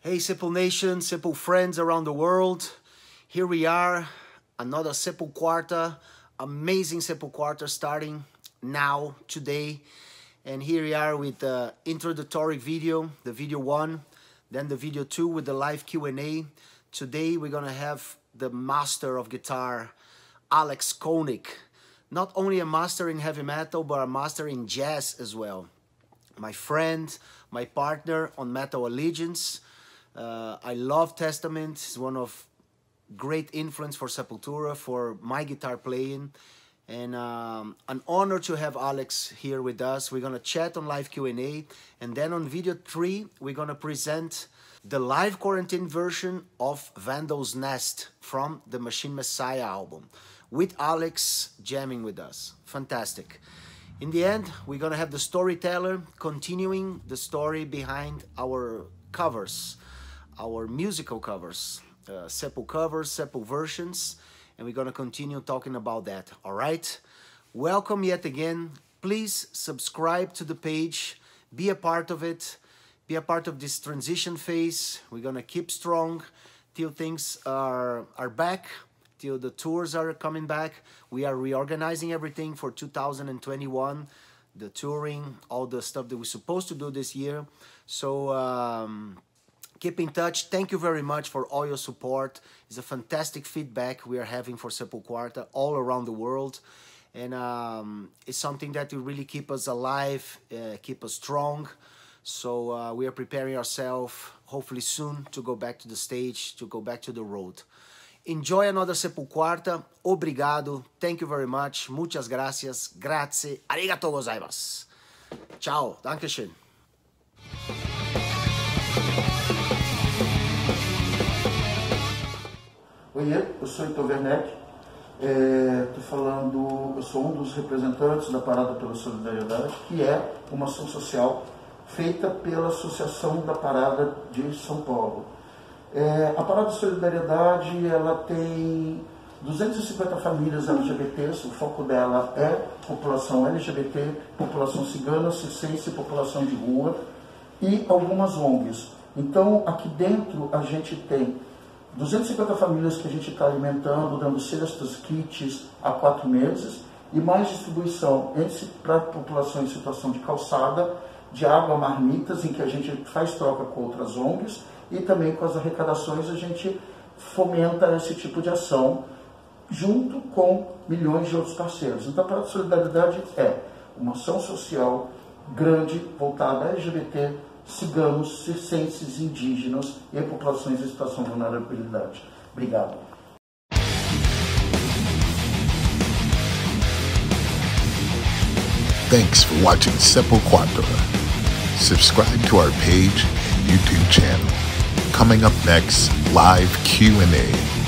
Hey Simple Nation, Simple friends around the world. Here we are, another Simple Quarter, amazing Simple Quarter starting now, today. And here we are with the introductory video, the video 1, then the video 2 with the live Q&A. Today we're gonna have the master of guitar, Alex Koenig. Not only a master in heavy metal, but a master in jazz as well. My friend, my partner on Metal Allegiance. I love Testament. It's one of great influence for Sepultura, for my guitar playing. And an honor to have Alex here with us. We're gonna chat on live Q&A. And then on video 3, we're gonna present the live quarantine version of Vandal's Nest from the Machine Messiah album, with Alex jamming with us. Fantastic. In the end, we're gonna have the storyteller continuing the story behind our covers, our musical covers, Sepul covers, Sepul versions, and we're gonna continue talking about that, all right? Welcome yet again. Please subscribe to the page, be a part of it, be a part of this transition phase. We're gonna keep strong till things are back, till the tours are coming back. We are reorganizing everything for 2021, the touring, all the stuff that we're supposed to do this year. So keep in touch. Thank you very much for all your support. It's a fantastic feedback we are having for Sepul Quarter all around the world. And it's something that will really keep us alive, keep us strong. So we are preparing ourselves, hopefully soon, to go back to the stage, to go back to the road. Enjoy another Sepul Quarter. Obrigado. Thank you very much. Muchas gracias. Grazie. Arigatou gozaimasu. Ciao. Dankeschön. Oiê, eu sou Heitor Werneck, tô falando, eu sou um dos representantes da Parada pela Solidariedade, que é uma ação social feita pela Associação da Parada de São Paulo. A Parada de Solidariedade, ela tem 250 famílias LGBTs, o foco dela é população LGBT, população cigana, circense, população de rua e algumas ONGs. Então, aqui dentro a gente tem 250 famílias que a gente está alimentando, dando cestas, kits há 4 meses, e mais distribuição para a população em situação de calçada, de água, marmitas, em que a gente faz troca com outras ONGs, e também com as arrecadações a gente fomenta esse tipo de ação, junto com milhões de outros parceiros. Então a Parada de Solidariedade é uma ação social grande, voltada a LGBT, ciganos, circenses, indígenas e populações em situação de vulnerabilidade. Obrigado. Thanks for watching Sepul Quarter. Subscribe to our page and YouTube channel. Coming up next, live Q&A.